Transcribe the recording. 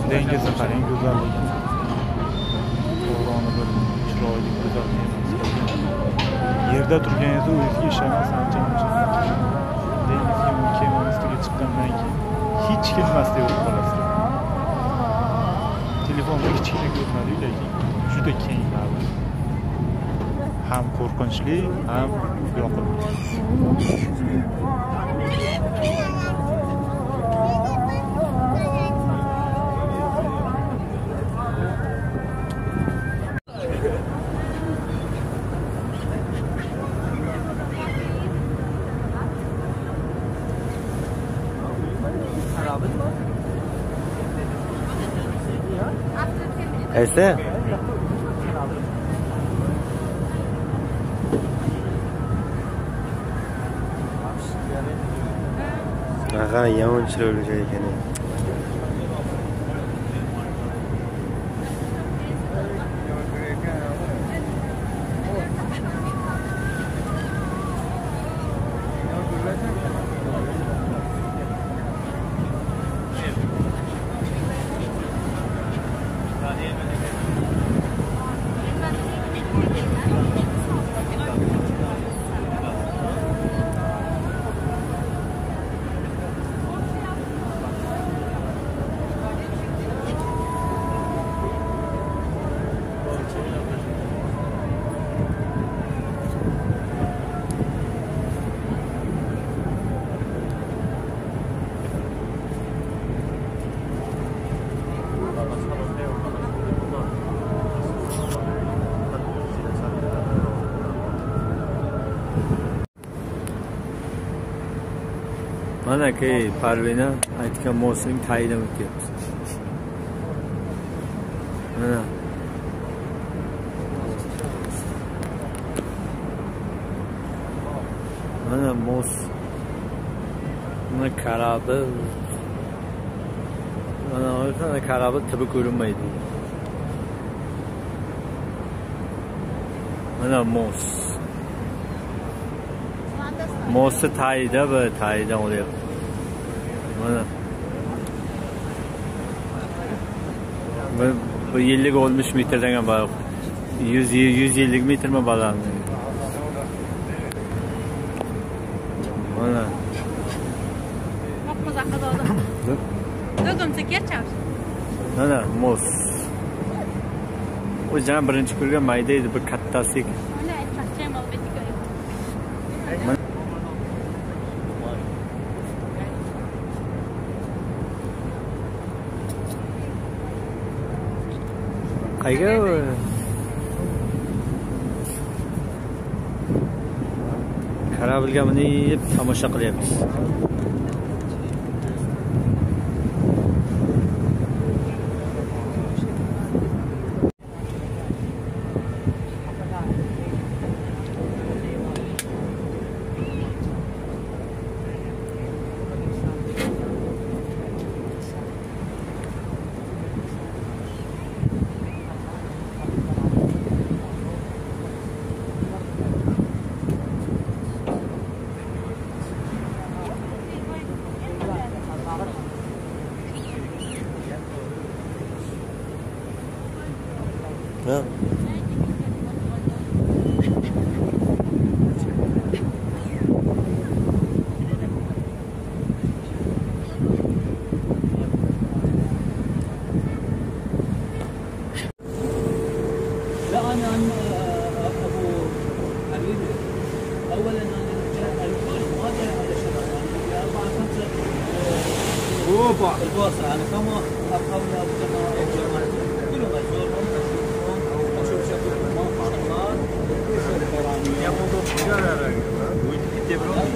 dengizni qarang, go'zalligini. To'g'roni bir chiroyli go'zal emas. Yerda turganingizni o'zingizga ishonasiz ancha-muncha. Dengizga kema ustiga chiqqandan keyin hech kelmasdek bo'lib qolasiz. Telefonda kichkina ko'rinadi, lekin juda keng hali. Ham qo'rqinchli, ham yoqimli. ऐसे Aha, yomon chiroyli joy ekan. Mana ki Parvina aytgan mosning tayidan o'tyapmiz. Mana mana mos. Mana karabi. Mana karabi tibi ko'rinmaydi. Mana mos. Mosi tayida va tayidan olyapti. Mana. Bu 50-60 metrdan ham baland. 150 metrmi baland. Mana. Mana mos. O jam birinchi ko'rgan mayda edi, bir kattasi. Qayga karabilga minib tomosha qilyapmiz. Yeah. البورصة أنا كم أبقى كل ما